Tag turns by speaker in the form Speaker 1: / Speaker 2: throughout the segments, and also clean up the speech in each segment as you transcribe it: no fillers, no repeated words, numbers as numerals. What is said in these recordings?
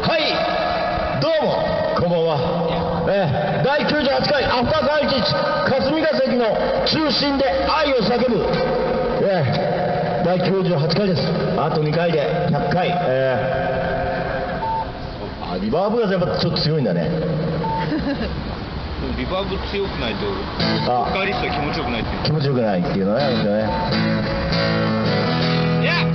Speaker 1: はい、どうもこんばんは。第98回アフターカーイチ霞が関の中心で愛を叫ぶ、第98回です。あと2回で100回。リバーブがやっぱちょっと強いんだね。
Speaker 2: リバーブ強くないとボーカリストは気持ちよくないっていう。
Speaker 1: 気持ちよくないっていうのね。
Speaker 2: いや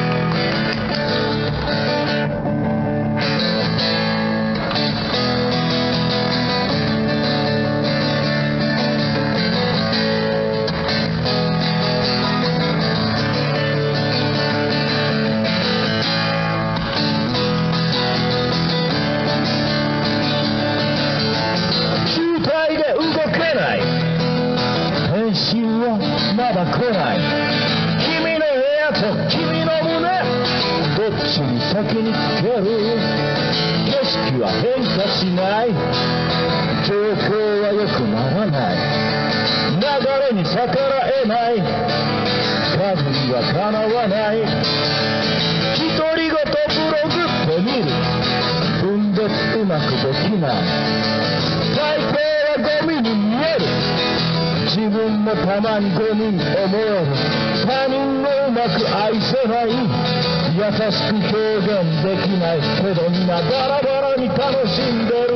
Speaker 1: まだ来ない。君の部屋と君の胸、どっちに先につける。景色は変化しない、状況は良くならない、流れに逆らえない、数にはかなわない。独り言ブログって見る、分別うまくできない。最高はゴミに見える、自分もたまにゴミに思える。他人をうまく愛せない、優しく表現できないけどみんなバラバラに楽しんでる。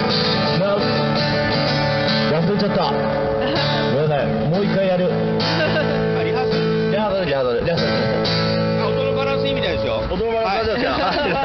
Speaker 1: 忘れちゃった。ごめんなさい、もう一回やる。
Speaker 2: リハーサル音のバランスいいみたいですよ。
Speaker 1: 音のバランスですよ。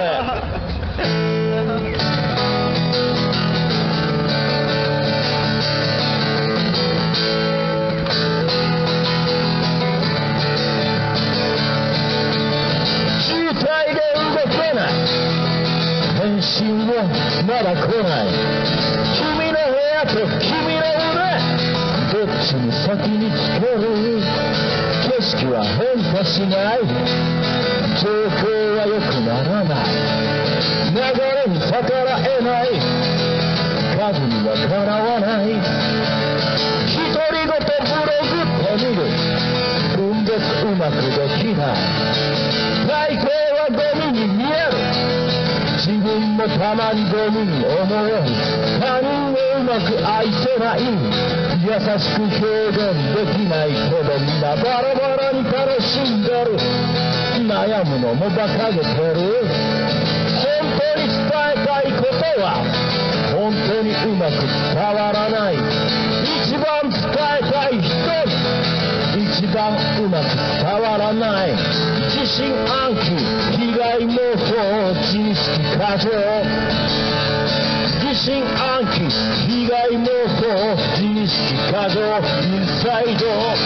Speaker 1: 返信はまだ来ない。君の部屋と君の腕、どっちに先につける。景色は変化しない、状況は良くならない、流れに逆らえない、数にはかなわない。独り言ブログって見る、分別うまくできない。最低はゴミに見える、自分もたまにゴミに思える。他人をうまく愛せない、優しく表現できないけどみんなバラバラに楽しんでる。悩むのも馬鹿げてる。本当に伝えたいことは本当にうまく伝わらない。一番伝えたい人に一番うまく伝わらない。自信暗鬼、被害妄想、自意識過剰。自信暗鬼、被害妄想、自意識過剰、インサイド。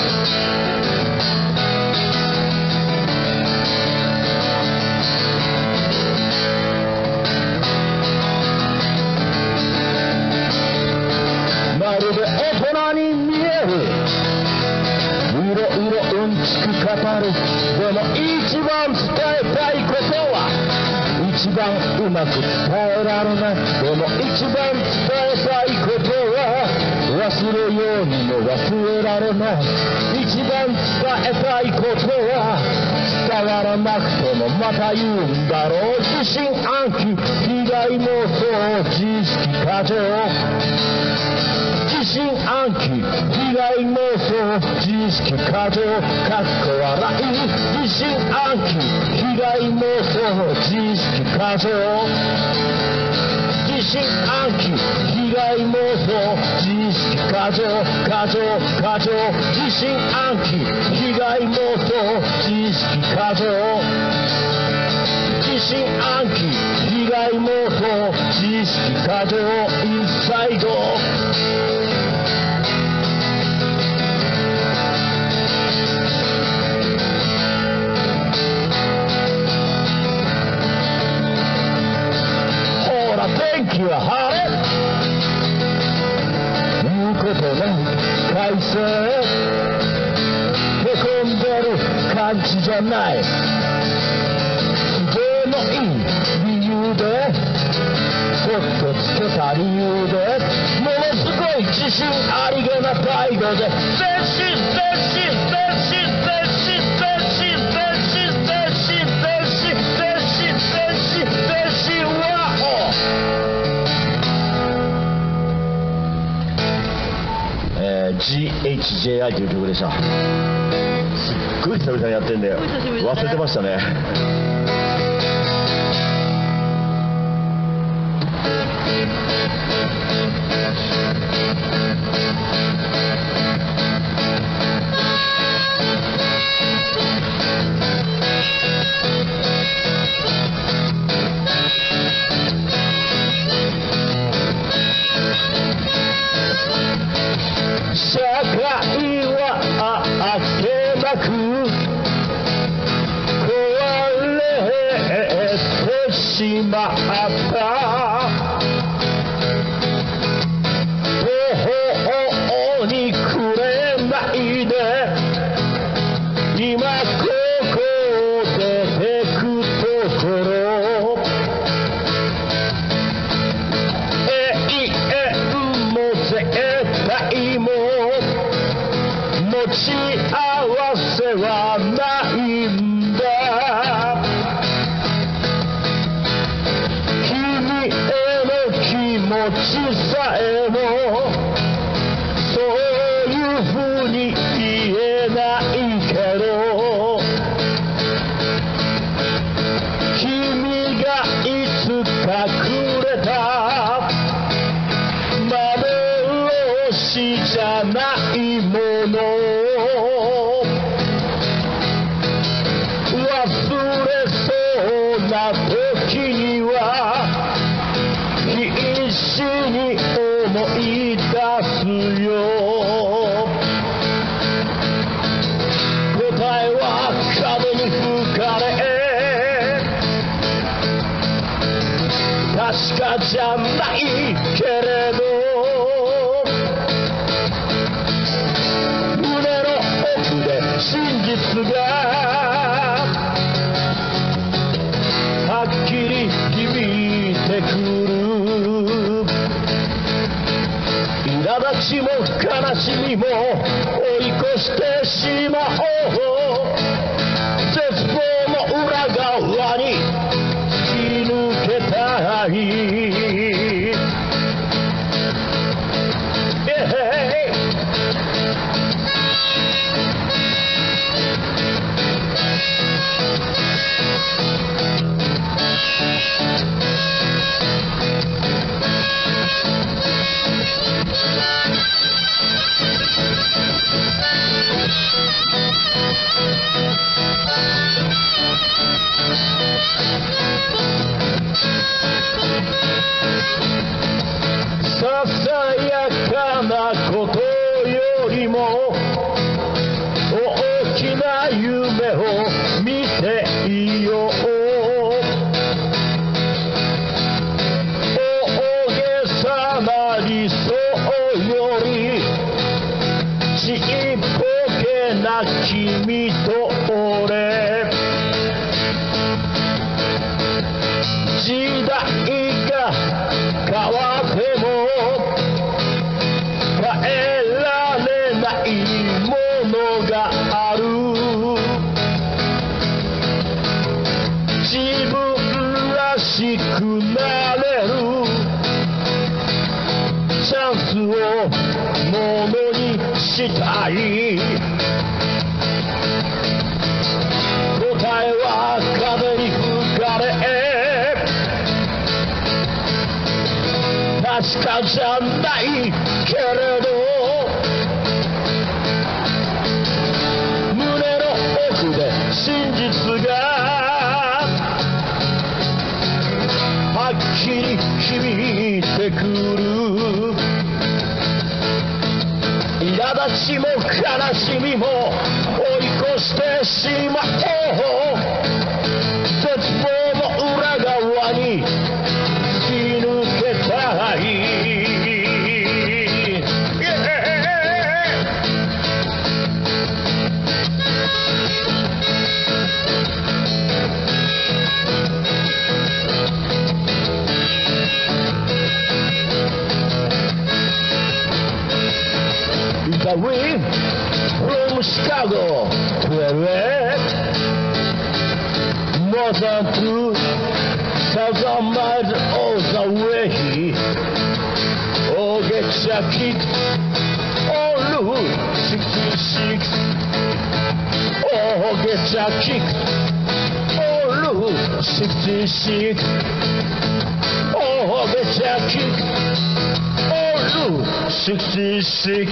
Speaker 1: まるで大人に見える、うろうろうんちく語る。でも一番伝えたいことは一番うまく伝えられない。でも一番伝えたいことは忘れようにも忘れられない。一番伝えたいことは伝わらなくてもまた言うんだろう。自信暗鬼、被害妄想、自意識過剰。自信暗鬼、被害妄想、自意識過剰、かっこ笑い。自信暗鬼、被害妄想、自意識過剰。自信暗鬼、被害妄想、自意識過剰、過剰、過剰。自信暗鬼、被害妄想、自意識過剰。自信暗鬼、被害妄想、自意識過剰、インサイド。天気は晴れ、言うことない快晴。へこんでる感じじゃない、都合のいい理由で、そっとつけた理由で、ものすごい自信ありげな態度で、 JI という曲でした。すっごい久々にやってんで忘れてましたね。社会はあっけなく壊れてしまった途方に暮れないで今ここ出てくところ永遠も絶対も持ち合わせはないんだ君への気持ちさえもそういうふうに言えないけど君がいつかくれた幻じゃないもの忘れそうな時には必死に思い出すよ答えは風に吹かれ確かじゃないけれど真実がはっきり響いてくる苛立ちも悲しみも追い越してしまおう絶望の裏側に突き抜けたいささやかなことよりも大きな夢を見ていよう大げさな理想よりちっぽけな君と俺時代が変わっても変えられないものがある自分らしくなれるチャンスをものにしたい答えは風に吹かれ確かじゃないけれど胸の奥で真実がはっきり響いてくる苛立ちも悲しみも追い越してしまおう絶望の裏側に突き抜けたいThe wind from Chicago to LA, more than 2,000 miles all the way. Oh, get your kick on 66 Oh get a kick Oh 66 Oh get a kick Oh 66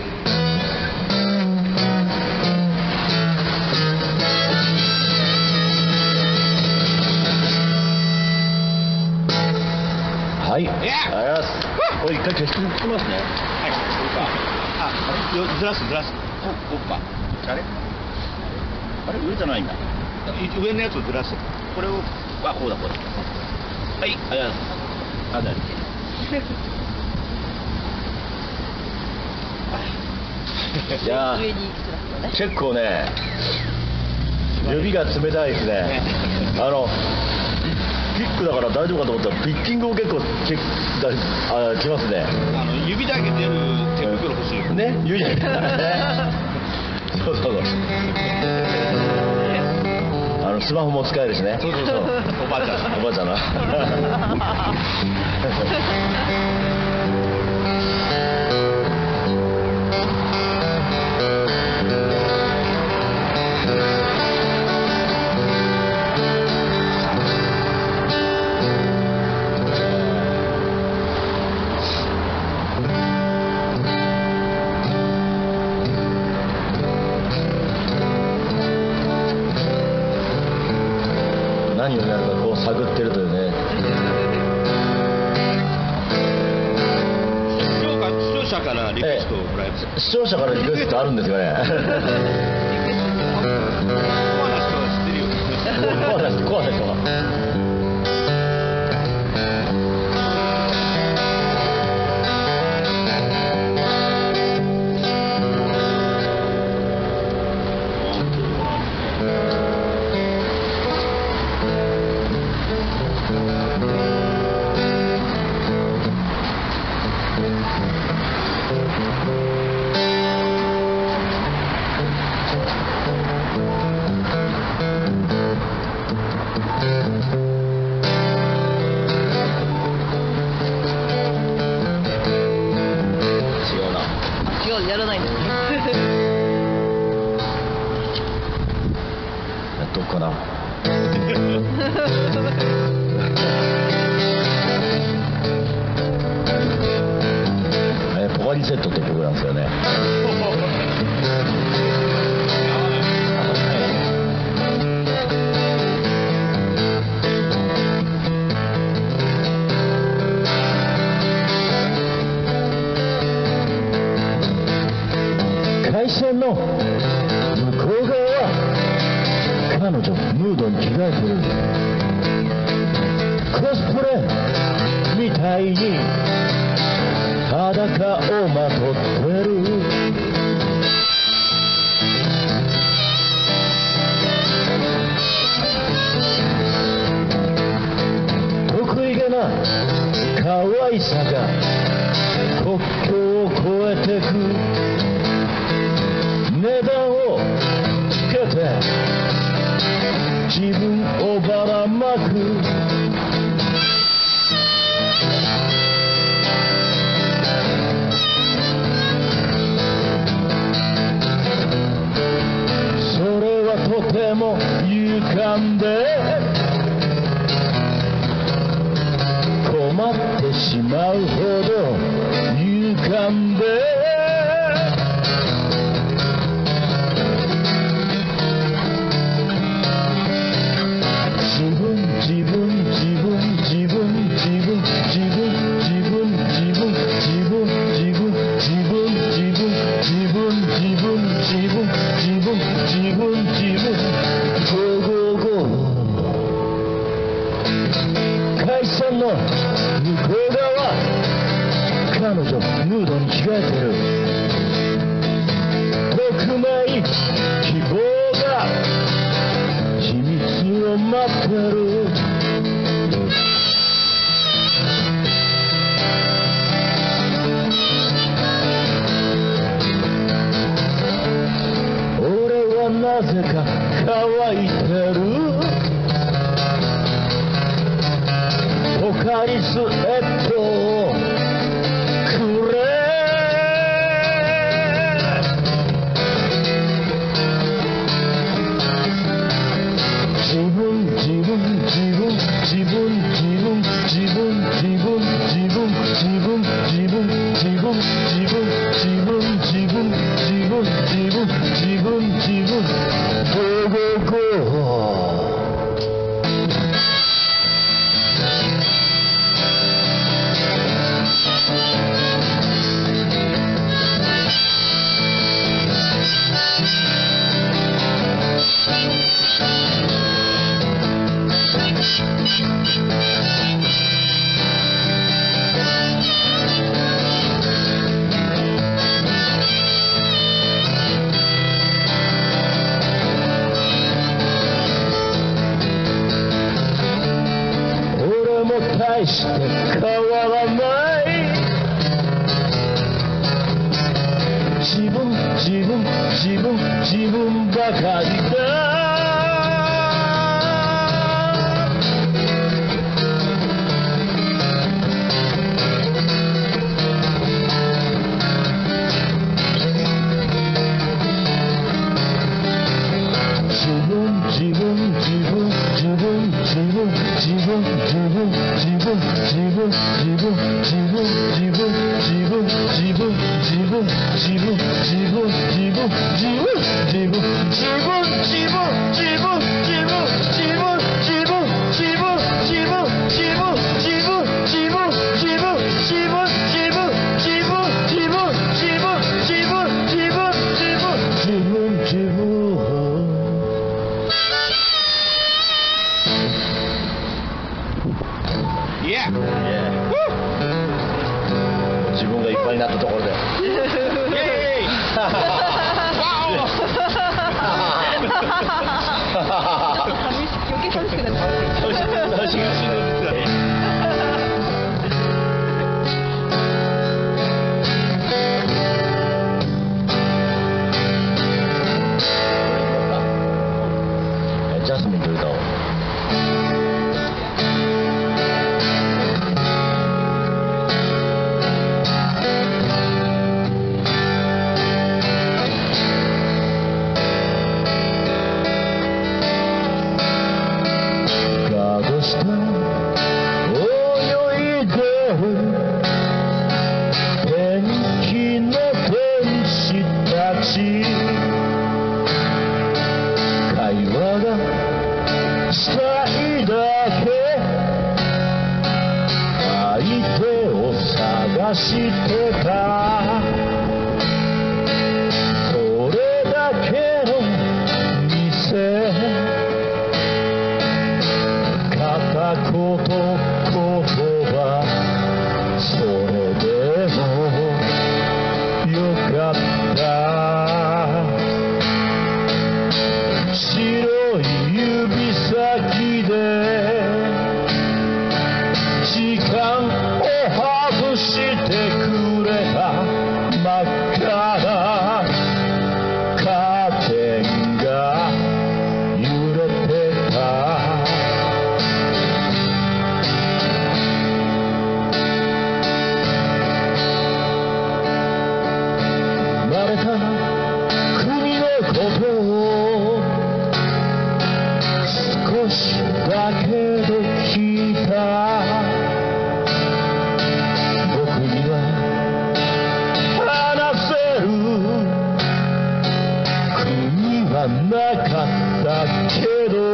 Speaker 1: はい、ありがとうございます。これ一回消してきますね。
Speaker 2: はい、あ、ずらす。おっぱ。あれ上じゃないんだ。上のやつをずらす。これを、あ、こうだ。はい、ありがとうございます。あ、大丈
Speaker 1: 夫。いや結構ね、指が冷たいですね。ピックだから大丈夫かと思ったらピッキングも結構きますね。
Speaker 2: 指だけ出る手袋欲しい
Speaker 1: ね、指だけそうスマホも使えるしね。
Speaker 2: そうおばあちゃん
Speaker 1: な何をやるかこう探ってるというね。
Speaker 2: 視聴者からリクエストをもらえます。
Speaker 1: 視聴者からリクエストあるんですかね。
Speaker 2: コアな人は知ってるよ。
Speaker 1: コアな人は。
Speaker 3: やらないんですね。
Speaker 1: やっとくかな。ポカリセットって曲なんですよね。会社の向こう側は彼女ムードに着替えてる。コスプレみたいに裸をまとってる。得意げな可愛さが国境を越えてく。値段をつけて自分をばらまく。それはとても勇敢で困ってしまうほど勇敢で会社の向こう側彼女ヌードに着替えてる。匿名希望が秘密を待ってる。俺はなぜか乾いてる。ポカリスエットをくれ。 大して変わらない自分ばかりだ自分がいっぱいになったところで
Speaker 3: 余計寂しくなっちゃう。
Speaker 1: ジャスミンと歌おう。してたそれだけの店片言言葉それでもよかった白い指先で時間を外してくれた真っ赤なカーテンが揺れてた慣れた国のことを少しだけど聞いたなかったけど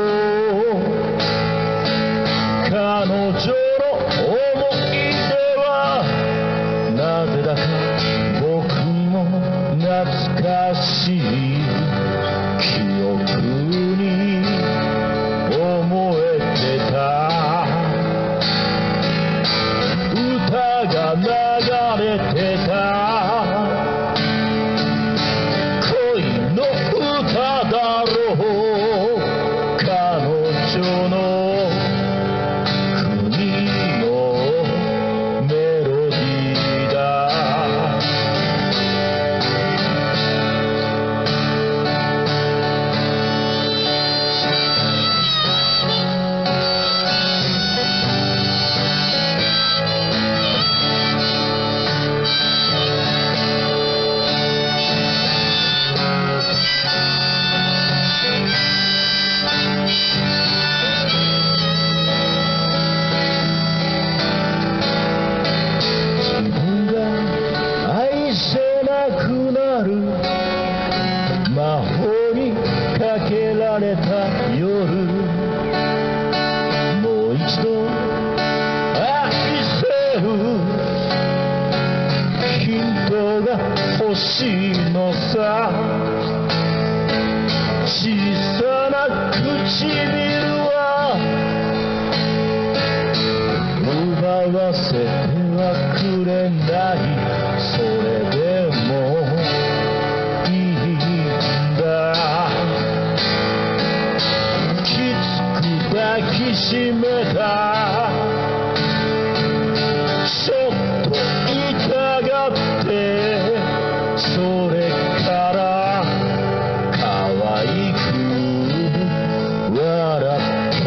Speaker 1: 彼女の思い出はなぜだか僕にも懐かしい記憶に思えてた歌が流れてたるヒントが欲しいのさ小さな唇は奪わせてはくれないそれでもいいんだきつく抱きしめたちょっと痛がってそれから可愛く笑った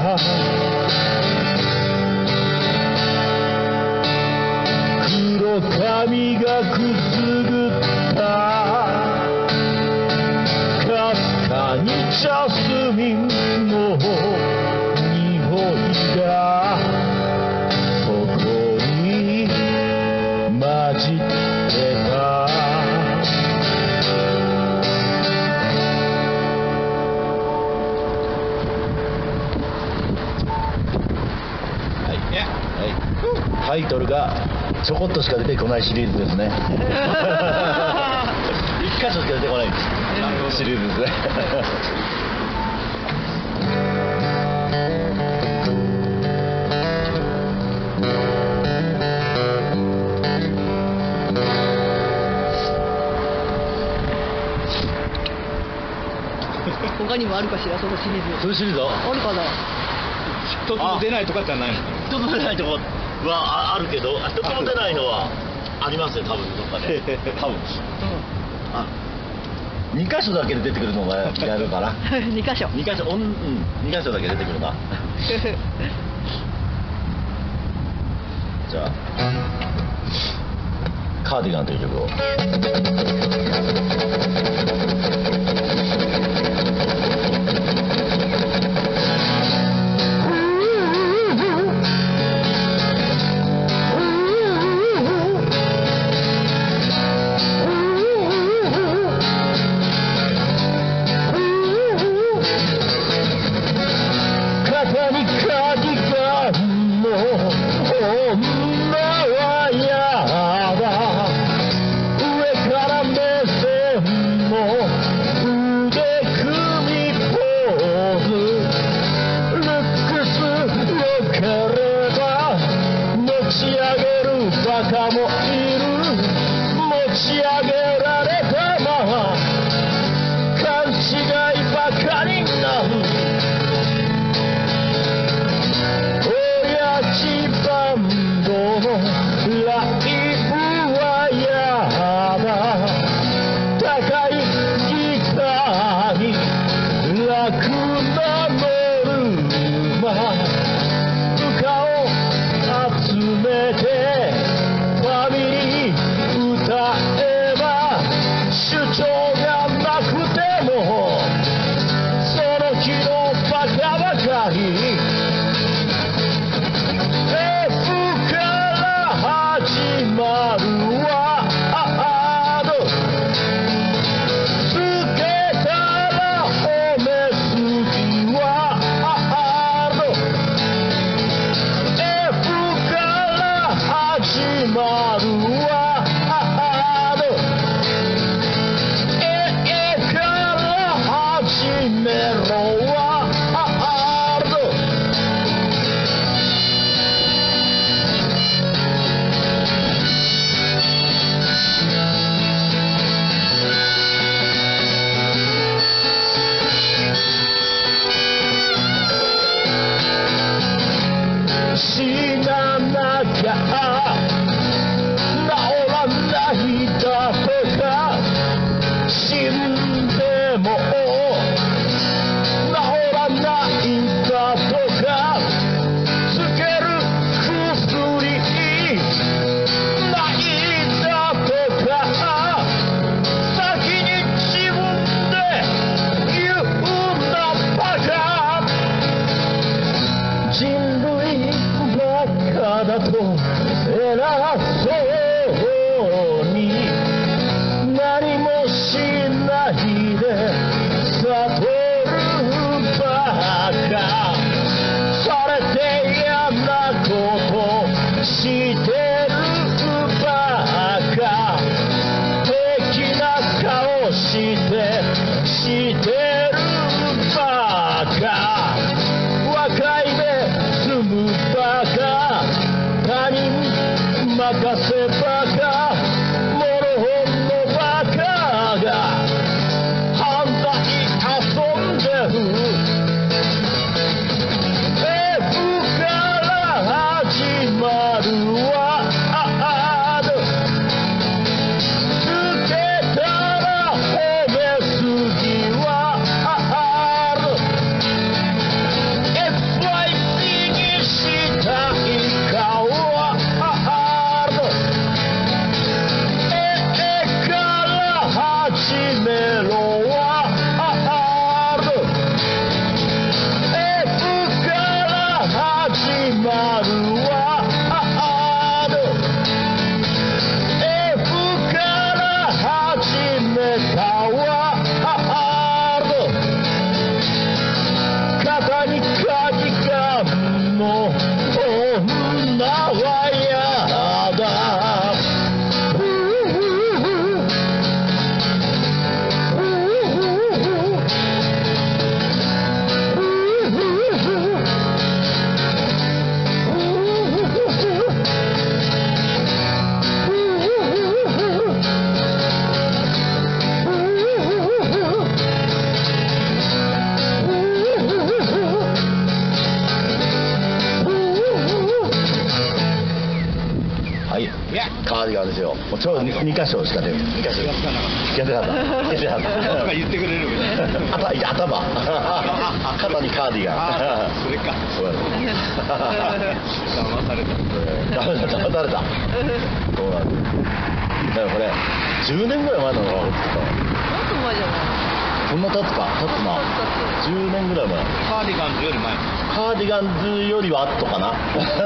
Speaker 1: 黒髪がくすぐったかすかにジャスミンの匂いがそこに混じってたタイトルがちょこっとしか出てこないシリーズですね一箇所しか出てこないシリーズですね
Speaker 3: 他にもあるかしらそのシリーズ。
Speaker 1: そういうシリーズ
Speaker 3: あるかな。
Speaker 2: 一つも出ないとかじゃないの。
Speaker 1: 一つも出ないとこはあるけど一つも出ないのはありますよ多分どっかで多分あ2箇所だけで出てくるのがやるかな
Speaker 3: 2箇所。
Speaker 1: 2箇所2箇所だけ出てくるなじゃあカーディガンという曲をしてかせバカモロホンのバカが反対遊んでる F から始まるワードつけたら褒めすぎワード FYP にしたいかワード A から始めろワード F から始まるワード F から始めたワード肩にカーディガンの女はやだはい、カーディガンですよ。もうちょうど2箇所しか出ない。2箇所。やってなかった。やってなかった。
Speaker 2: とか言ってくれるみたいな。
Speaker 1: 頭。肩にカーディガン。
Speaker 2: それか。
Speaker 1: そうやね。
Speaker 2: 騙された。
Speaker 1: 騙された。そうなんです。だからこれ10年ぐらい前なのかな。
Speaker 3: もっと前じゃない。
Speaker 1: そんな経つか。経つな。10年ぐらい前。
Speaker 2: カーディガンズより前。
Speaker 1: カーディガンズよりは後かな。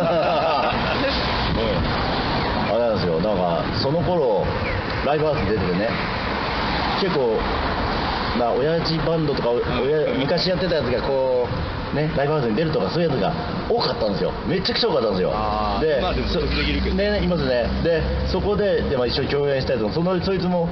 Speaker 1: あれなんですよ。なんかその頃ライブハウス出ててね、結構親父バンドとか昔やってたやつがこうねライブハウスに出るとかそういうやつが多かったんですよ。めちゃくちゃ多かったんですよ。で
Speaker 2: 今でもできるけど
Speaker 1: ね、いますね。でそこで一緒に共演したやつもそいつも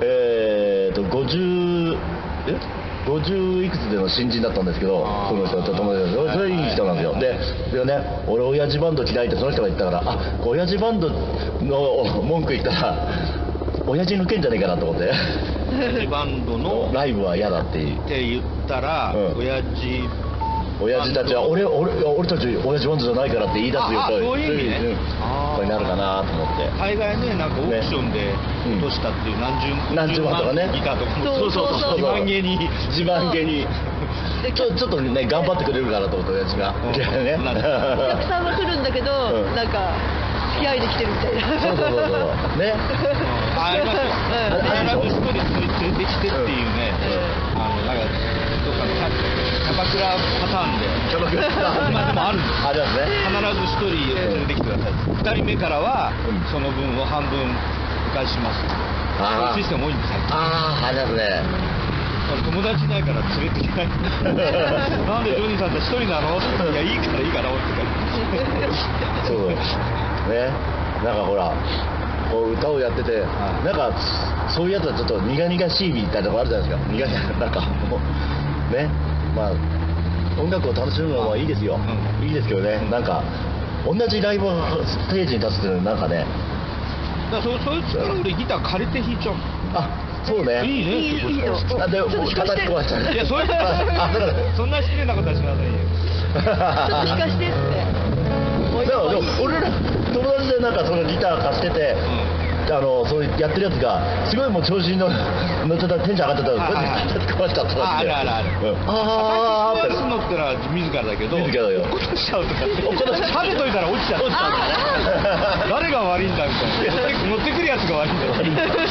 Speaker 1: 50いくつでの新人だったんですけど、その人と友達でそれいい人なんですよ。でね、俺親父バンド嫌いってその人が言ったから、親父バンドの文句言ったら親父抜けんじゃねえかなと思って
Speaker 2: 親父バンドの
Speaker 1: ライブは嫌だって言
Speaker 2: ったら、
Speaker 1: 親父たちは俺たち親父バンドじゃないからって言い出すよと
Speaker 2: そういう意味ね。
Speaker 1: これになるかなと思って。
Speaker 2: 大概ね、なんかオークションで落としたっていう何十万とかね、ギターとかも
Speaker 3: そう
Speaker 1: 自慢げにちょっとね頑張ってくれるかなと思って親父が。
Speaker 3: お客さんが来るんだけど、なんか付き合いで来てるみたいな。
Speaker 1: そうね。
Speaker 2: ありますよ。必ず一人連れてきてっていうね、なんかどっかのキャバクラパターンで。
Speaker 1: キャバクラパターン。
Speaker 2: 今でもあるんです。
Speaker 1: ありますね。
Speaker 2: 必ず一人連れてきてください。2人目からはその分を半分お返しします。そういうシステム多いんですよ。
Speaker 1: ありますね。
Speaker 2: 友達いないから連れてきない。なんでジョニーさんって一人なの？いやいいからって
Speaker 1: そうね。なんかほらこう歌をやってて、なんかそういうやつはちょっと苦々しいみたいなのがあるじゃないですか。苦々なんかね、まあ音楽を楽しむのはいいですよ。いいですけどね、なんか同じライブステージに立つっていうのはなんかね。
Speaker 2: だからそういう力俺ギター借りて弾いちゃう。
Speaker 1: そうね。
Speaker 2: いいね。
Speaker 3: いいの。
Speaker 1: で形壊しちゃう。
Speaker 2: いやそれそんな失礼なことはしなさいよ。
Speaker 3: ちょっと弾かしてって。
Speaker 1: でも俺ら友達でなんかそのギター貸してて、そうやってるやつがすごいもう調子に乗ってたテンション上がってたらこうやって壊しちゃったって。
Speaker 2: ある。壊すのってのは自らだけど。
Speaker 1: 自らだよ。
Speaker 2: 落としちゃうとか。食べといたら落ちちゃう。誰が悪いんだみたいな。乗ってくるやつが悪いんだよ。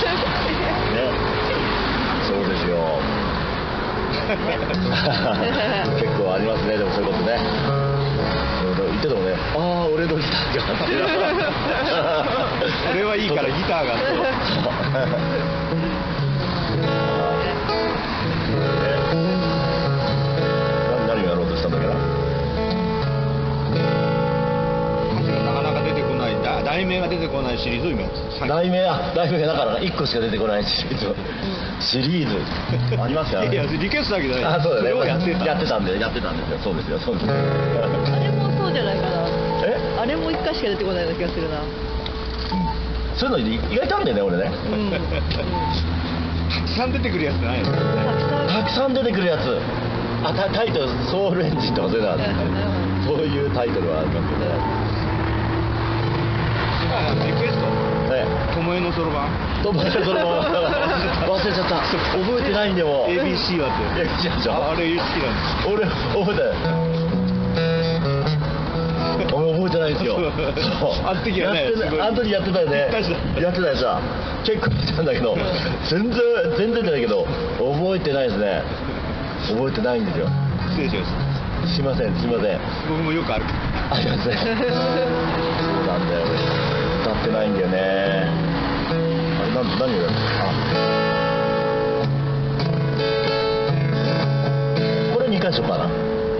Speaker 1: そうですよ。結構ありますね。でもそういうことね。言ってたもんね。俺のギターが。
Speaker 2: 俺はいいからギターが。
Speaker 1: 何をやろうとしたんだっけな。
Speaker 2: なかなか出てこない。題名が出てこないシリーズを今やってる。
Speaker 1: 題名だから1個しか出てこないシリーズありますからね。
Speaker 2: いやリクエストだけどね。
Speaker 1: そうだね。
Speaker 2: それをやって
Speaker 1: たんですよ。そうですよ。
Speaker 3: あれもそうじゃないかな。
Speaker 1: え？
Speaker 3: あれも1回しか出てこないような気がするな。
Speaker 1: そういうの意外とあるんだよね俺ね。
Speaker 2: たくさん出てくるやつないの？
Speaker 1: たくさん出てくるやつ。タイトルソウルエンジンとかそういうのある。そういうタイトルはあるかもしれない。
Speaker 2: リクエスト。ともえのそろばん。
Speaker 1: ともえのそろばん忘れちゃった。覚えてないんでも。
Speaker 2: ABC はって。あれ好きなんです。
Speaker 1: 俺覚えてない。俺覚えてないんですよ。
Speaker 2: あの時はね、
Speaker 1: あの時やってたよね。やってたやつだ。結構見たんだけど、全然じゃないけど覚えてないですね。覚えてないんですよ。
Speaker 2: 失礼しました。
Speaker 1: すいません。
Speaker 2: 僕もよくある。
Speaker 1: ありますね。そうなんだよ。歌ってないんだよね。あれ何をやる？これ2箇所かな。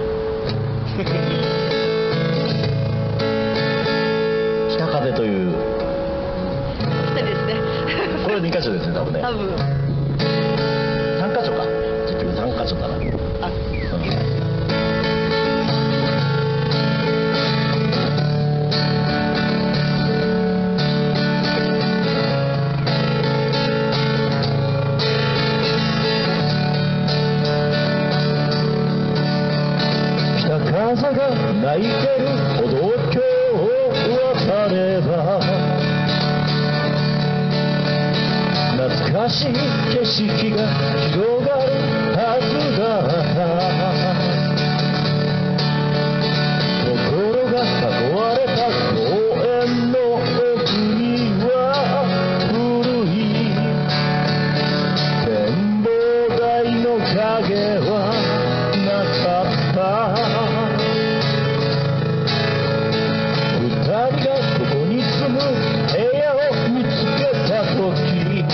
Speaker 1: 北風という。
Speaker 3: ですね。
Speaker 1: これ2箇所ですね多分ね。
Speaker 3: 多分。
Speaker 1: 3箇所か。結局3箇所だな。風が泣いてる歩道橋を渡れば懐かしい景色が広がるはずだったところが囲われた公園の奥には古い展望台の影はなかった二人がここに住む部屋を見つけた時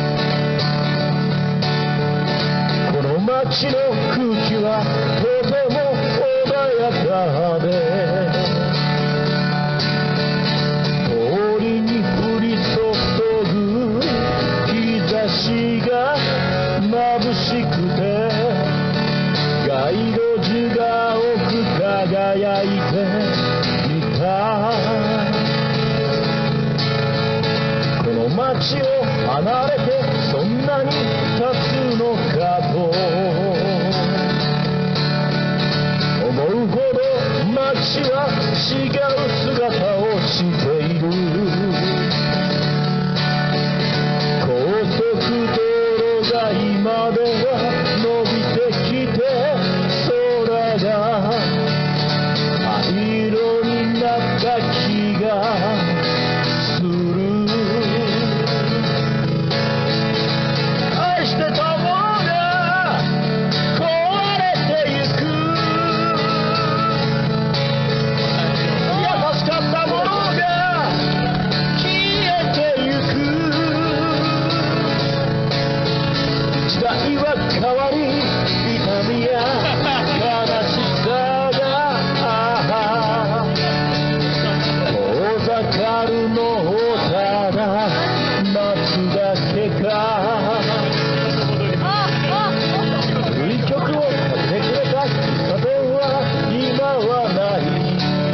Speaker 1: この街の空気はとても穏やかで通りに降り注ぐ日差しが眩しくて街路樹が多く輝いてこの街を離れてそんなに経つのかと思うほど街は違う姿をしている高速道路が今では伸びてきて空が灰色になった気がする愛してたものが壊れてゆく優しかったものが消えてゆく時代は変わり痛みや悲しさが遠ざかるのをただ待つだけか古い曲をかけてくれた喫茶店は今はない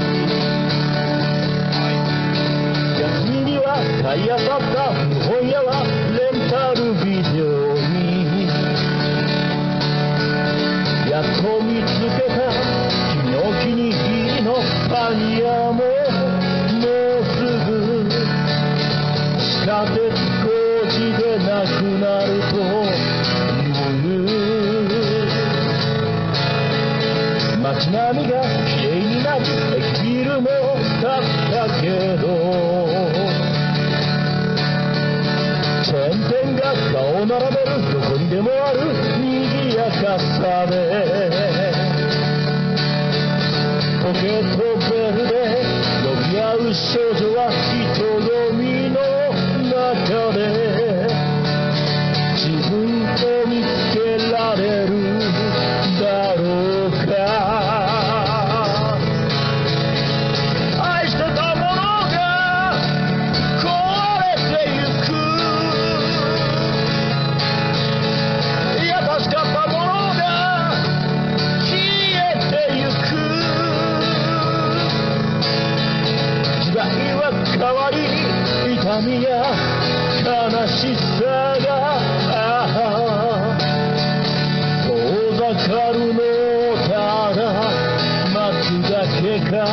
Speaker 1: 休みには買い漁った古本屋はレンタルビデオにやっと見つけた君のお気に入りのパン屋ももうすぐ地下鉄工事でなくなるという街並みがきれいになり駅ビルも建ったけどチェーン店が顔を並べるどこにでもある賑やかさでポケットベルで呼び合う少女は人混みの中で自分を見つけられるだろうか愛してたものが壊れてゆく優しかったものが消えてゆく時代は痛みや悲しさが遠ざかるのをただ待つだけか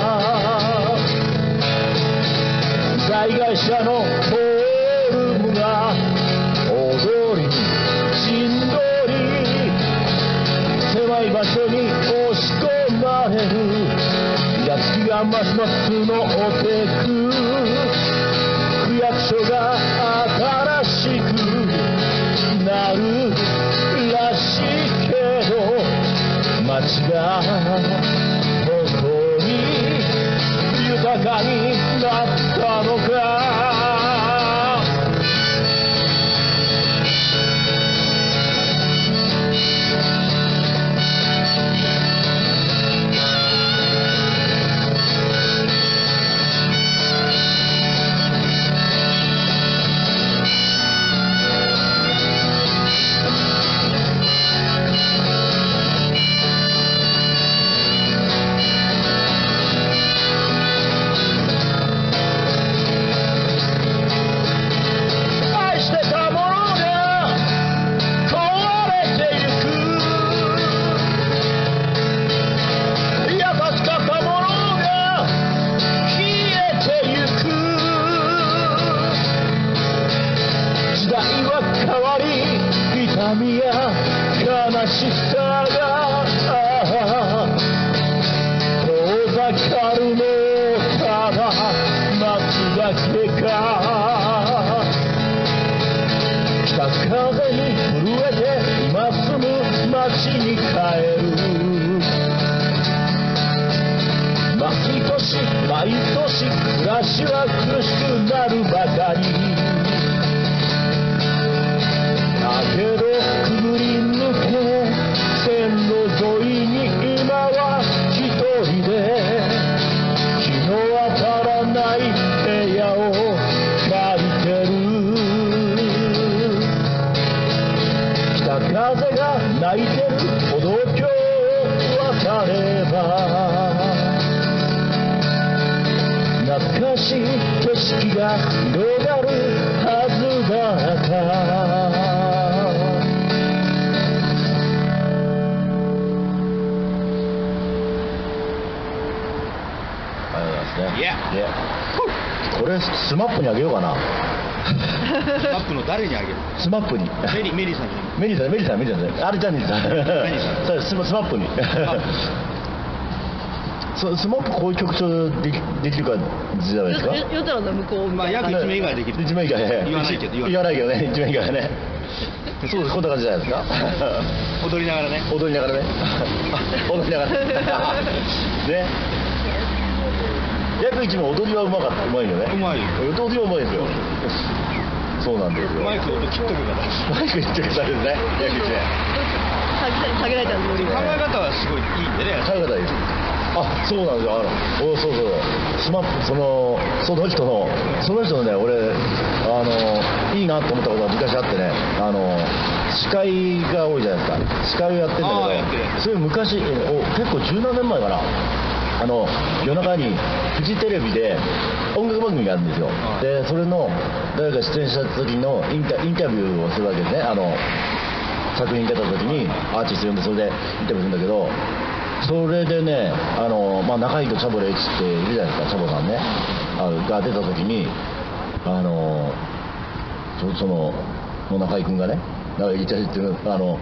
Speaker 1: 災害者のフォルムが踊り振動に狭い場所に押し込まれるイラつきがますます募ってく区役所が新しくなるらしいけど街が本当に豊かになったのか痛みや悲しさが遠ざかるのをただ待つだけか北風に震えて今住む街に帰る毎年暮らしは苦しくなるばかりだけどくぐり抜け線路沿いに今は一人で日の当たらない部屋を借りてる北風が泣いてる歩道橋を渡れば懐かしい景色が広がるはずだったこれスマップにあげようかな
Speaker 2: スマップの誰にあげる
Speaker 1: スマップに
Speaker 2: メリーさんに
Speaker 1: メリーさんあれじゃねえさスマップにスマップこういう曲調できるかじゃないですか
Speaker 3: 夜空の向こうみたいな
Speaker 2: 約1名以外できる
Speaker 1: 1名以外
Speaker 2: 言わないけど
Speaker 1: ね1名以外ねそうですこんな感じじゃないですか
Speaker 2: 踊りながらね
Speaker 1: 踊りながらね約1名踊りはうまいよね
Speaker 2: うまい
Speaker 1: 踊りはうまいですよそうなんですよ
Speaker 2: マイク音切っとくから
Speaker 1: マイク切っとくからですね約1名
Speaker 3: 下げられたんです
Speaker 2: 考え方はすごいいいんでね
Speaker 1: 考え方いいですそうなんですよそうスマップその人のね俺いいなと思ったことが昔あってね司会が多いじゃないですか司会をやってんだけどそれ昔結構十何年前かな夜中にフジテレビで音楽番組があるんですよでそれの誰か出演した時のインタビューをするわけですね作品出た時にアーティスト呼んでそれでインタビューするんだけどそれでね中井とチャボレイチっているじゃないですかチャボさんねが出た時にその中井君がね言っちゃってる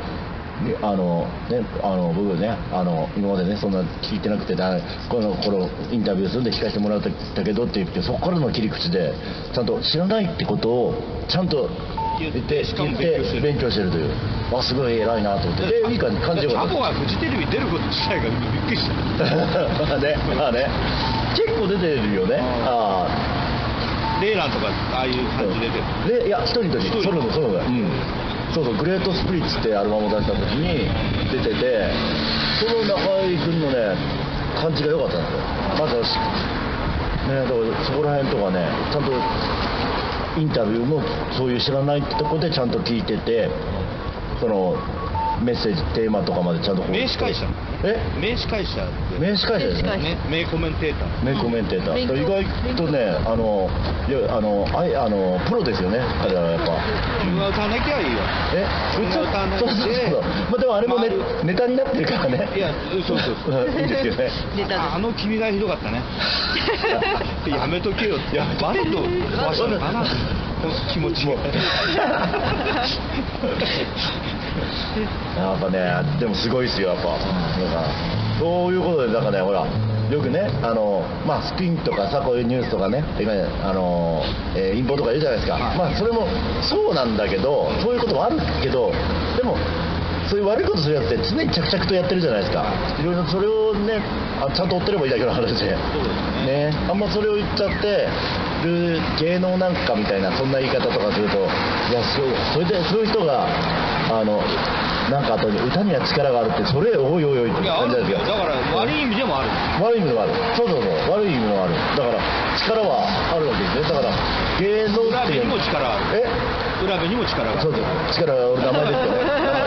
Speaker 1: 僕ね今までねそんな聞いてなくてこの頃インタビューするんで聞かせてもらったけどって言ってそこからの切り口でちゃんと知らないってことをちゃんと言って勉強してるというすごい偉いなと思っていい感じよかった
Speaker 2: チャボはフジテレビ出ること自体がびっくりした
Speaker 1: ね結構出てるよね
Speaker 2: レイランとかああいう感じで出てる
Speaker 1: いや一人の時ソロだそうグレートスプリッツってアルバムを出した時に出ててその中井君のね感じが良かったんですよまずねだからそこら辺とかねちゃんとインタビューもそういう知らないってとこでちゃんと聞いててそのメッセージテーマとかまでちゃんと
Speaker 2: 名司会者名司会者で、
Speaker 1: 名司会者ですね。
Speaker 2: 名コメンテーター。
Speaker 1: 名コメンテーター。意外とね、プロですよね、彼はやっぱ。
Speaker 2: 歌わなきゃいいよ。歌わなきゃ。
Speaker 1: そう。まあでもあれもネタになってるからね。
Speaker 2: いや、そう。
Speaker 1: いいですよね。
Speaker 2: 君がひどかったね。やめとけよって。バレット壊したのかな。気持ちも。やっぱね、でもすごいですよ、やっぱ。そういうことで、なんかね、ほら、よくね、まあ、スピンとかさ、こういうニュースとかね、陰謀とか言うじゃないですか。まあ、それもそうなんだけど、そういうこともあるけど、でも、そういう悪いことするやつって常に着々とやってるじゃないですか。いろいろそれをね、ちゃんと追ってればいいだけの話で。ね。あんまそれを言っちゃってる芸能なんかみたいな、そんな言い方とかすると、いや、それでそういう人が、なんかあと歌には力があるって、それおいおいおいって感じなんですよ。だから悪い意味でもある。悪い意味でもある。そう、悪い意味もある。だから力はあるわけですね。だから芸能っていう。裏目にも力ある。裏目にも力がある。そう力が俺名前ですよね。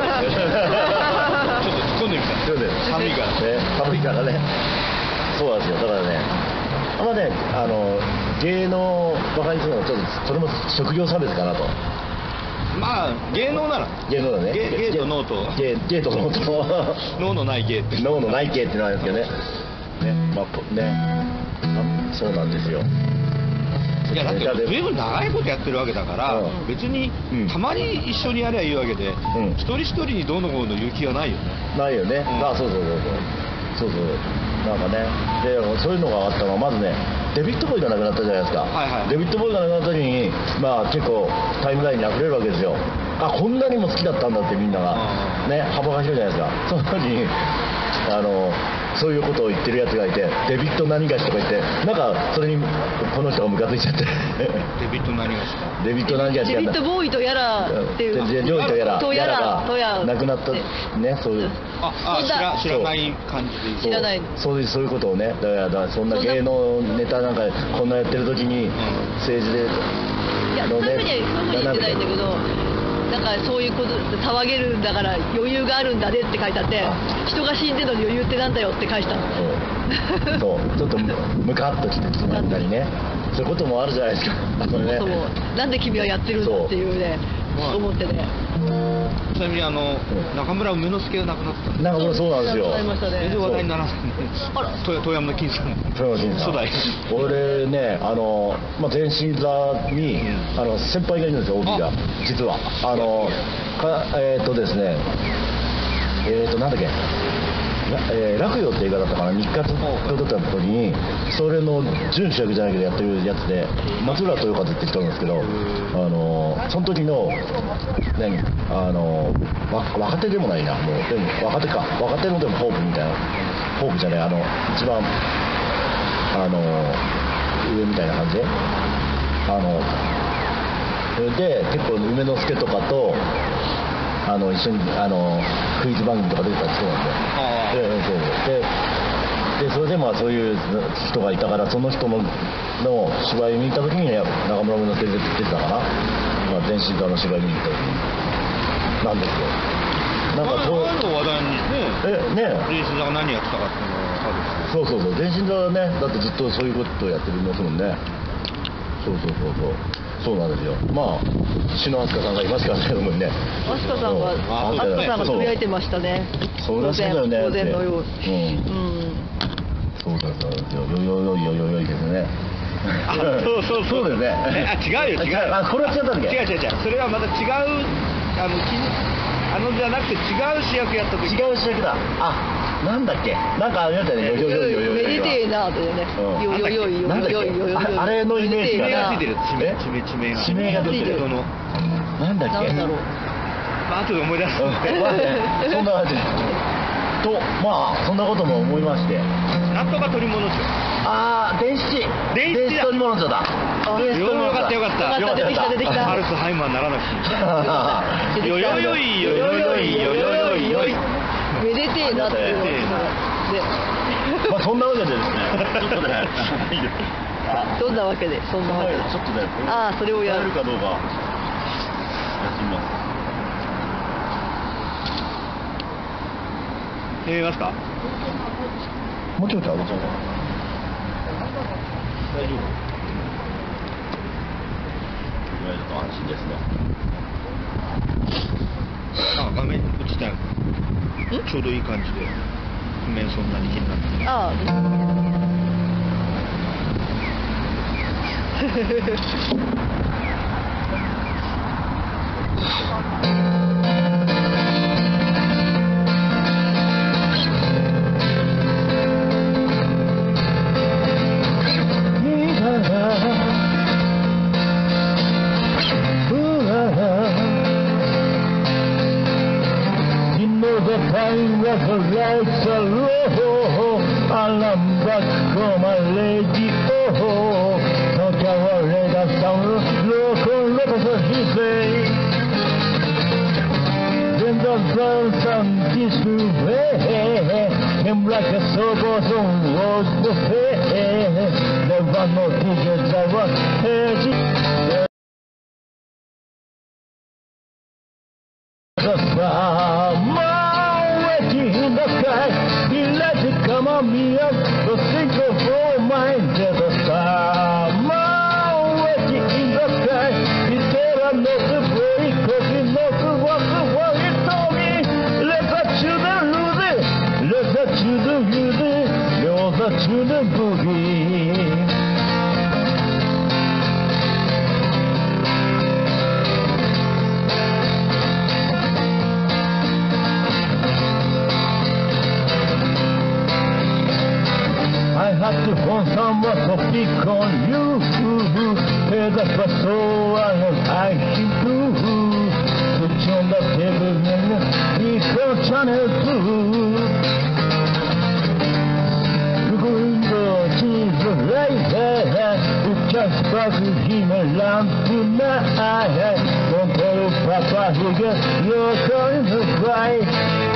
Speaker 2: ちょっと突っ込んでみた。寒いからね。寒いからね。そうなんですよ。だからね。あんまね、芸能をバカにするのはちょっとそれも職業差別かなと。まあ芸能なら芸能だね。芸と脳と芸と脳と脳のない芸って脳のない芸ってのはあるんですけどね。まあね、そうなんですよ。いやだって随分長いことやってるわけだから、別にたまに一緒にやればいいわけで、一人一人にどうのこうの言う気はないよね。ないよね。そうなんかね、でそういうのがあったのはまずね、デビッド・ボーイが亡くなったじゃないですか。デビッド・ボーイが亡くなった時に、まあ結構タイムラインに溢れるわけですよ。こんなにも好きだったんだってみんながね、幅が広いじゃないですか。その時にそういうことを言ってるやつがいて、デビッド何がしとか言って、なんかそれにこの人がムカついちゃって。デビッド何がしか。デビッド何がしか。デビッドボーイとやらっていう。ボーイとやらが亡くなったね、そういう。知らない感じで。知らない。そういうことをね、だからそんな芸能ネタなんかこんなやってる時に政治で。いや、そういうふうには言ってないんだけど。なんかそういうこと騒げるんだから余裕があるんだねって書いてあって、人が死んでるのに余裕ってなんだよって書いてたの。そうちょっとムカッときてしまったりね、そういうこともあるじゃないですか。そもそもなんで君はやってるんだっていうね、思ってね。ちなみに中村梅之助が亡くなった。中村そうなんですよ。全然話題にならない。富山の金さん。初代。俺ね、全身座に先輩がいるんですよ、帯が実は。ですね、なんだっけ。落葉って映画だったかな、日活を撮った時にそれの準主役じゃないけどやってるやつで、松浦豊和って人なんですけど、その時の若手でもないな、もうでも若手のでもホープみたいな、ホープじゃない、一番上みたいな感じで、結構梅之助とかと一緒にクイズ番組とか出てた人なんで、それでまあそういう人がいたから、その人の芝居見に行った時に中村梅之助出てたかな、全身座の芝居見に行った時になんですよ。なんかそういう話題にね、全身座が何やってたかっていうのは分かる。そう全身座はね、だってずっとそういうことをやってるんですもんね。そうなんですよ。まあ篠飛鳥さんがいますからね、もうね。飛鳥さんがつぶやいてましたね。そうだよね。当然のように。そうですよ。よいですね。そうですね。違うよ。これは違ったんだっけ？違う。それはまた違うじゃなくて違う主役やった時。違う主役だ。なんだっけ、なんかあれだったよね、めでてえなーってね、あれのイメージがね、地名が出てる、なんだっけ、後で思い出す、そんな感じと、まあそんなことも思いまして、なんとか取り物町、電子取り物町だ。よかった出てきた。アルツハイマーならなくて、よいめでてえなっていうのまあそんなわけでですね、ちょっとね、どんなわけで、そんなわけで、ちょっとね、それをやるかどうかやってみます。見ますか？
Speaker 1: もうちょい上げちゃうか。
Speaker 2: 大丈夫。意外と安心ですね。あ、画面落ちたよ。ちょうどいい感じで。譜面そんなに気になってない。
Speaker 3: あ
Speaker 1: The time was a lights are low, alarm back from a lady, oh, no tower let us down, local let us say. Then the sun this way, came like a sober song was the fair, there was no tickets, there was hedge. The summer in the sky, he let it come on me up, the single for mine, there's a summer waiting in the sky, he said I'm not the boy, cause he knows what he told me, let the children lose it, let the children use it, let the children boogie. I had to find someone to pick on you. Hey, that's what so I should do. Switch on the table and equal channel 2. Going to cheese right there. It just sparks him a lamp tonight. Don't tell Papa he gets your going to cry.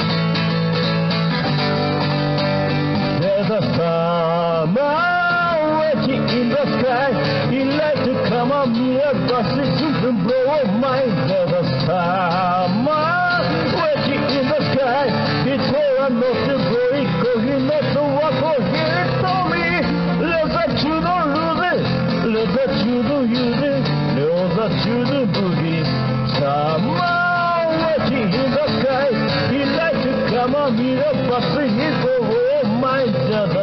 Speaker 1: There's a summer waiting in the sky. He likes to come on me a bus and blow a mind. There's a summer waiting in the sky. He told I'm not the boy, cause he knows the waffle. He told me, let the children lose it, let the children use it, let the children boogie. Summer waiting in the sky. He likes to come on me a bus and blow a mind.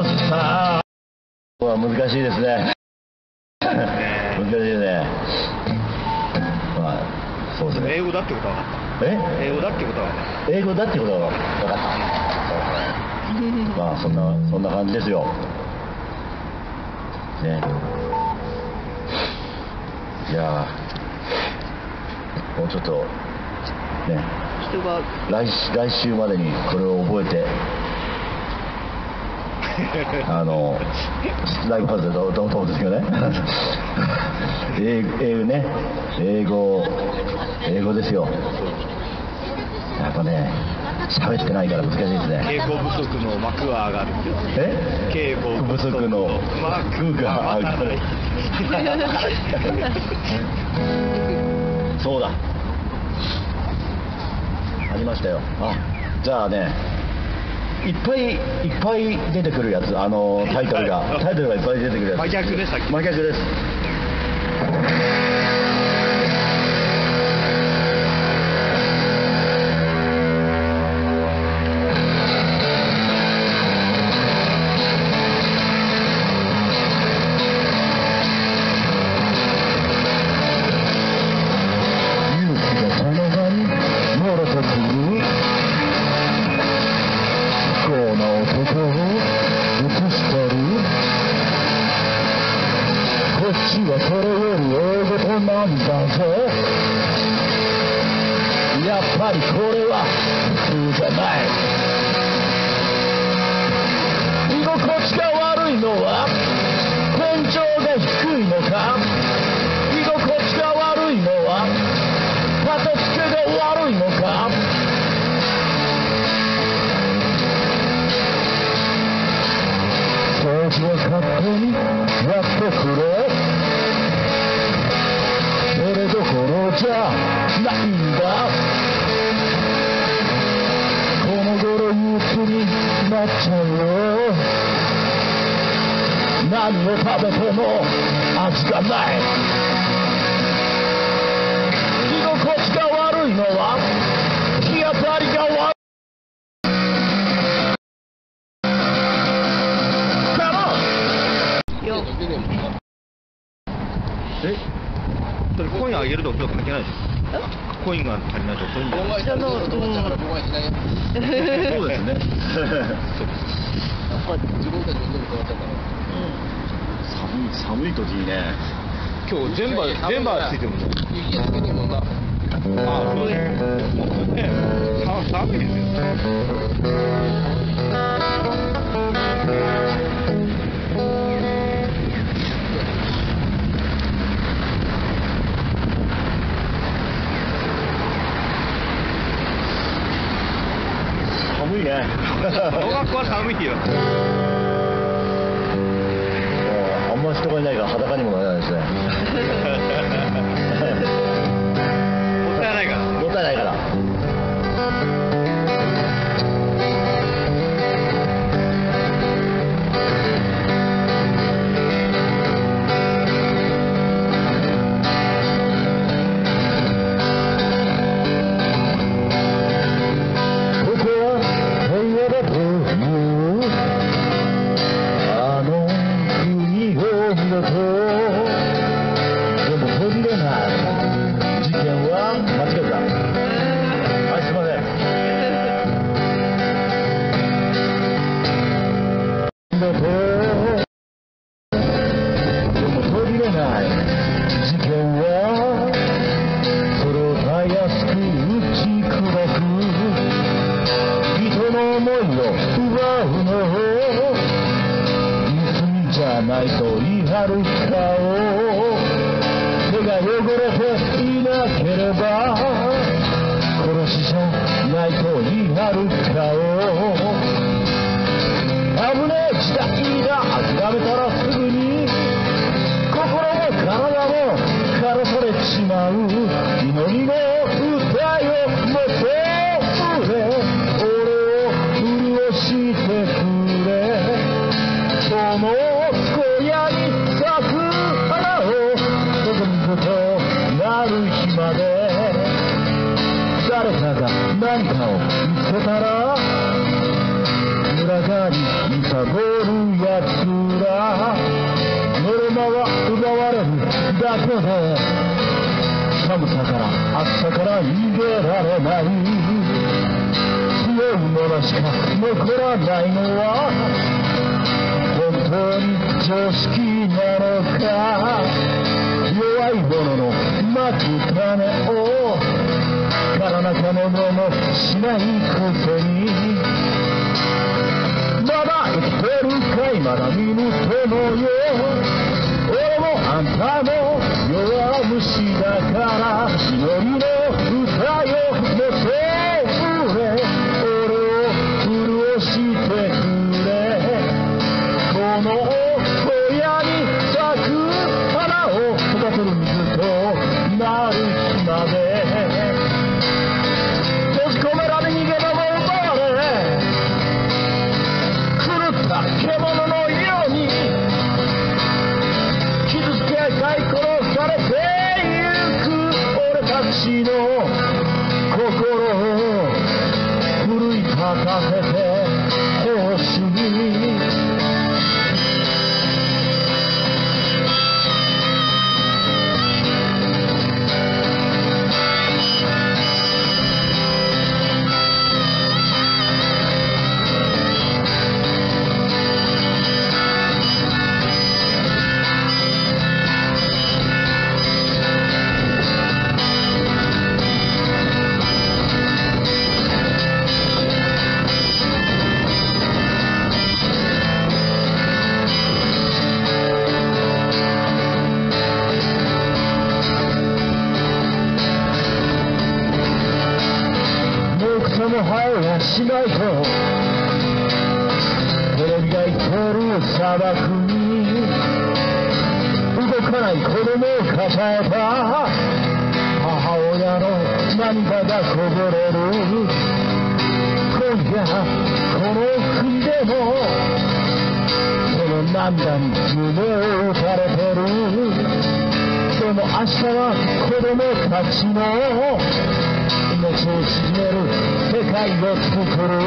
Speaker 1: 難しいですね。難しいですね。まあ、そうですね。
Speaker 2: 英語だってことは分かった。英語だってことは分かった。
Speaker 1: 英語だってことは分かった。まあ、そんな感じですよ。ね。いやもうちょっとね。
Speaker 3: 人が
Speaker 1: 来週までにこれを覚えて。ライブハウスでどう思うんですけどね英語ですよ。やっぱね喋ってないから難しいですね。
Speaker 2: 稽古不足の幕は上がる。稽古
Speaker 1: 不足の幕が上がるそうだありましたよ。じゃあねいっぱい出てくるやつ、タイトルがいっぱい出てくるやつ。
Speaker 2: 真逆です。
Speaker 1: 真逆です。勇気がその場にもろとくる不幸な男を映しとる。こっちはそれより大事なんだぜ。やっぱりこれは普通じゃない。居心地が悪いのは天井が低いのか。居心地が悪いのは立て付けが悪いのか。掃除を勝手にやってくれ。それどころじゃないんだ。この頃憂鬱になっちゃう食べても味がない。居心地が悪いのは日当たりが悪い。
Speaker 2: え、それコインあげると関係ないでしょ。コインが足りないとコインが。
Speaker 3: じゃあの、
Speaker 2: そうですね。
Speaker 4: 自分たちの全部変わっちゃうから。
Speaker 2: 寒い時にね。今日全部ついてるもんね。
Speaker 4: 雪つけてるもんな。
Speaker 2: ああ、そうですね。寒いですよ。寒いね。小学校は寒いよ。
Speaker 1: あんま人がいないから裸にもならないですね。
Speaker 2: もったいないから。
Speaker 1: もったいないから。ないと言い張る顔、手が汚れていなければ殺しじゃないと言い張る顔、危ねえ時代だ諦めたらすぐに心も体も枯らされちまう、祈りの歌よもっとくれ、俺を潤してくれ、その小屋に咲く花を望むことなる日まで、誰かが何かを見つけたら群がり貪るやつら、ノルマは奪われるだけで寒さから暑さから逃げられない、強いものしか残らないのは本当に常識なのか、弱い者のまく種をからなかものもしないことに、まだ生きてるかいまだ見ぬ友よ、俺もあんたも弱虫だから祈りの歌よもっとくれ、俺を潤してくれ、この小屋に咲く花を育てる水となる日まで、閉じ込められ逃げ場も奪われ狂った獣のように傷つけたい殺されてゆく俺たちの心を奮い立たせてほしい。その灰はしないとテレビが言ってる砂漠に動かない子供を抱えた母親の涙がこぼれる、今夜この国でもの涙に胸を打たれてる。でも明日は子供たちの命を縮める世界を作る。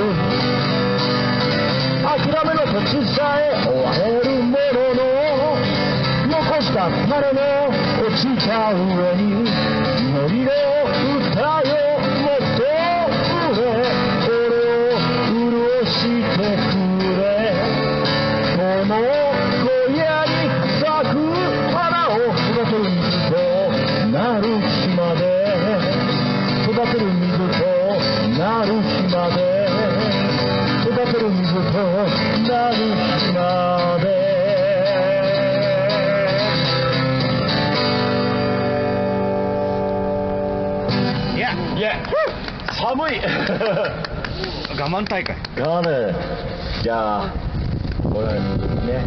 Speaker 1: 諦めの時さえ追われるものの、残した種の落ちた上に祈りの歌よもっと俺を潤してくれ。この小屋に咲く花を育てる水となる日まで、育てる水となる日まで、育てる水となる日まで。いや、寒い。
Speaker 2: 我慢大会。
Speaker 1: 我慢ね。じゃあこれね。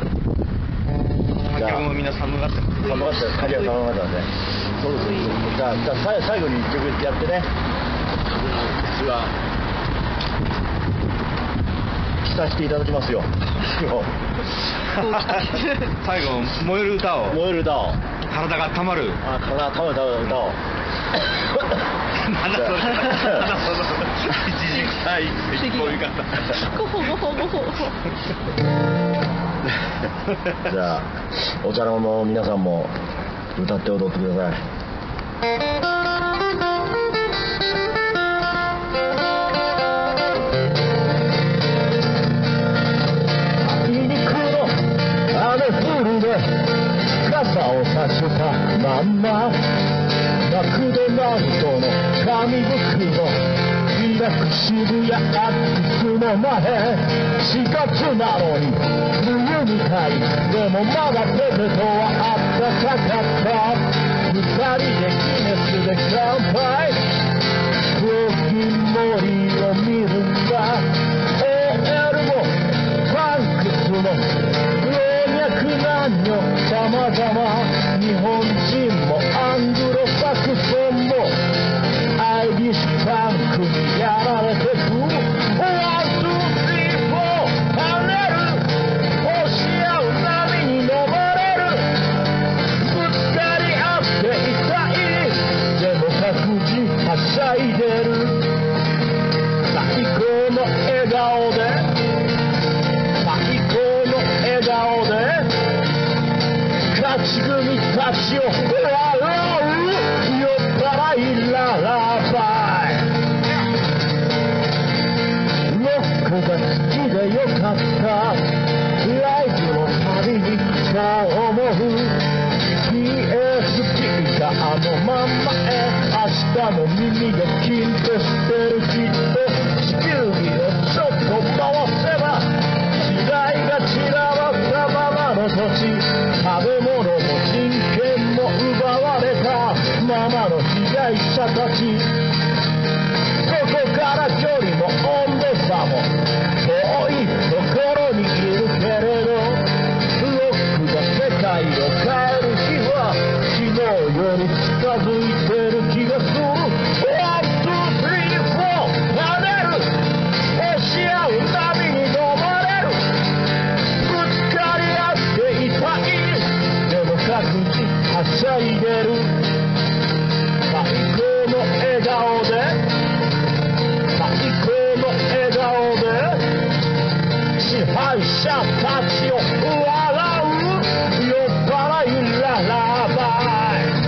Speaker 2: 観客もみんな寒がってます。
Speaker 1: 寒かったよ。狩りは寒かったね。そうです。じゃあ最後に一曲やってね。私は着させていただきますよ。
Speaker 2: 最後燃える歌を。
Speaker 1: 燃える歌を。
Speaker 2: 体がたまる。
Speaker 1: 体がたまる歌を。
Speaker 2: なんだその一時臭い咳込み方。
Speaker 3: ごほごほごほ。
Speaker 1: じゃあお茶の間の皆さんも歌って踊ってください。あいにくの雨降りで傘を差したまんま、マクドナルドの紙袋開く渋谷アックスの前、4月なのに冬みたい。でもまだポテトはあったかかった。2人でギネスで乾杯。コーヒー盛りを見るんだ。 OL もファンクスも老若男女様々、日本人もアングロサクソンもアイリッシュパンクにやられてく。ワン、ツー、スリー、フォー、跳ねる。押し合う波に登れる。ぶつかり合って痛い。でも各自はしゃいでる。最高の笑顔で、最高の笑顔で勝ち組たちを笑う。酔っ払いララバイ。ロックが好きでよかった。ライブのたびにそう思う。PS スピーカーのまんまへ。明日も耳がキンとしてる。きっと地球儀をちょっと回せば時代が散らばったままの土地、食べ物も人権も奪われたままの被害者たち。ここから距離も温度差も遠いところにいるけれど、ロックが世界を変える日は昨日より近づいてる気がする。ワン、ツー、スリー、フォー、跳ねる。押し合う波に飲まれる。ぶつかり合って痛い。でも各自はしゃいでる。最高の笑顔で、最高の笑顔で支配者たちを笑う。酔っ払いララバイ。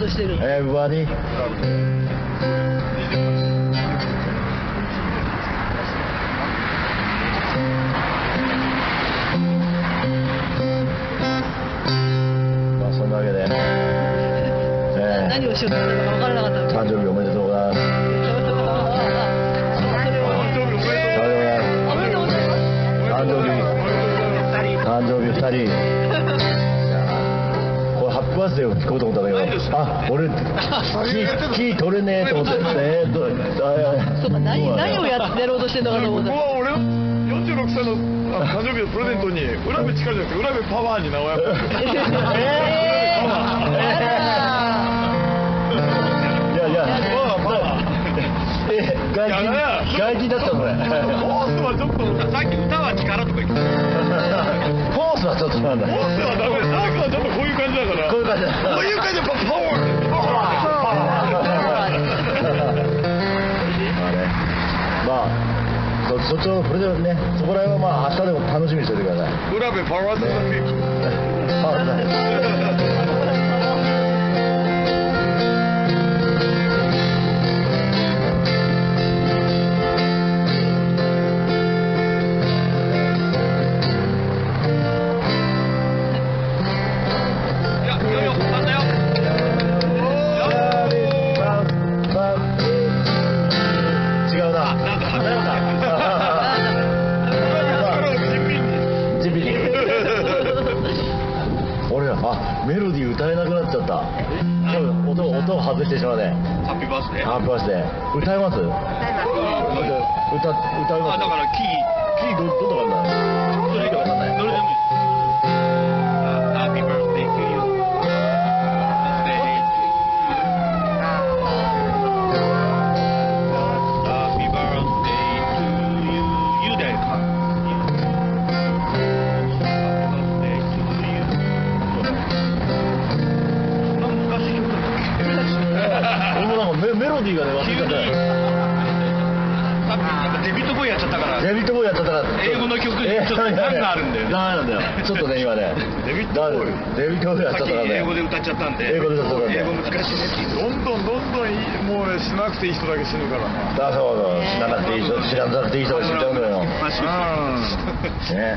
Speaker 3: としてる。
Speaker 1: Everybody.まあそんなわけで、
Speaker 3: 何をしようとしたのか分からなかった。
Speaker 1: 誕生日おめでとうございます。
Speaker 3: おめでとうございます。
Speaker 1: 誕生日2人。これハッピーバースデーを聞こうと思ったんだけど、あ、俺キー取れねえと思って。
Speaker 3: そうか、何をやろうとしてんのかと思った。
Speaker 5: 僕は俺46歳の誕生日のプレゼントに浦部力じゃなくて浦部パワーに名をやった。
Speaker 1: 外人だったのこれ。
Speaker 5: フォースはちょっと
Speaker 2: さっき歌は力とか言ってた。
Speaker 1: フォースはちょっとなんだ。
Speaker 5: フォースはダメです。ダークはちょっとこういう感じだから。
Speaker 1: こういう感じだ。
Speaker 5: こういう感じでパワー。
Speaker 1: まあそっちのプレゼントね、そこら辺はまあ明日でも楽しみにしておいてください。
Speaker 5: 浦部パワーズだけ。
Speaker 1: メロディー歌えなくなっちゃった。音を外してしまうね。
Speaker 2: ハッピーバースデー。
Speaker 1: ハッピーバースデー。歌えます？歌えます？
Speaker 2: だからキー
Speaker 1: どこかな？
Speaker 2: どれでもいい。ハッピーバースデー to you。ハッピーバースデー to you。ゆでか。
Speaker 1: メロディーがね忘れちゃった。
Speaker 2: デビッドボーイやっちゃったから。
Speaker 1: デビッドボーイやっちゃったから。
Speaker 2: 英語の曲にちょっと段があるんだよね。
Speaker 1: なんだよ。ちょっとね今ね。
Speaker 5: デビッドボーイ
Speaker 1: やっちゃったからね。
Speaker 2: 英語で歌っちゃったんで。
Speaker 1: 英語で歌っちゃったんで。
Speaker 2: 英語難しいねって言う。
Speaker 5: どんどんもうしなくていい人だけ死ぬからな。
Speaker 1: そう知らなくていい人、知らなくていい人が死んじゃうんだよ。ね。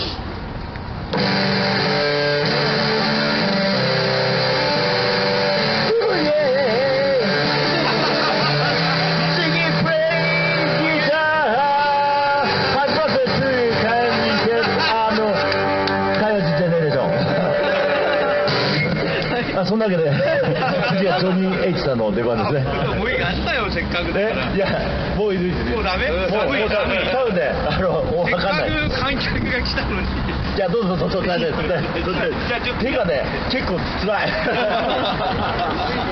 Speaker 1: そんなわけで次はジョニー・エイチさんの出番ですね。
Speaker 2: もういいやったよせっかくだから。
Speaker 1: いやもういいです。
Speaker 2: もうダメ？
Speaker 1: もう多分ねもう分かんない。
Speaker 2: せっかく観客が来たのに。
Speaker 1: じゃあどうぞ手がね結構辛い。